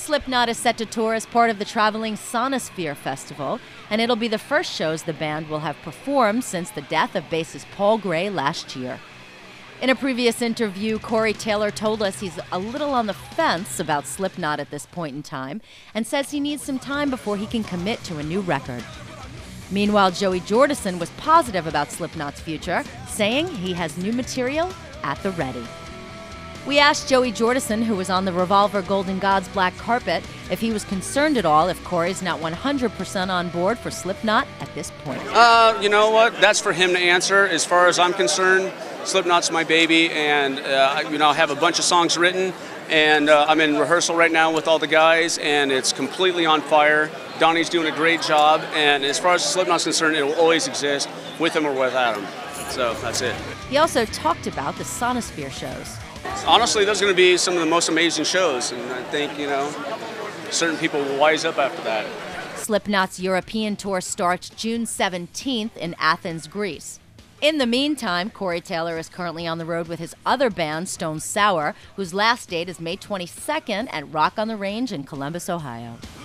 Slipknot is set to tour as part of the traveling Sonosphere Festival, and it'll be the first shows the band will have performed since the death of bassist Paul Gray last year. In a previous interview, Corey Taylor told us he's a little on the fence about Slipknot at this point in time and says he needs some time before he can commit to a new record. Meanwhile, Joey Jordison was positive about Slipknot's future, saying he has new material at the ready. We asked Joey Jordison, who was on the Revolver Golden Gods black carpet, if he was concerned at all if Corey's not 100% on board for Slipknot at this point. You know what? That's for him to answer. As far as I'm concerned, Slipknot's my baby, and I have a bunch of songs written, and I'm in rehearsal right now with all the guys, and it's completely on fire. Donnie's doing a great job, and as far as Slipknot's concerned, it will always exist, with him or without him. So that's it. He also talked about the Sonosphere shows. Honestly, those are going to be some of the most amazing shows, and I think, certain people will wise up after that. Slipknot's European tour starts June 17th in Athens, Greece. In the meantime, Corey Taylor is currently on the road with his other band, Stone Sour, whose last date is May 22nd at Rock on the Range in Columbus, Ohio.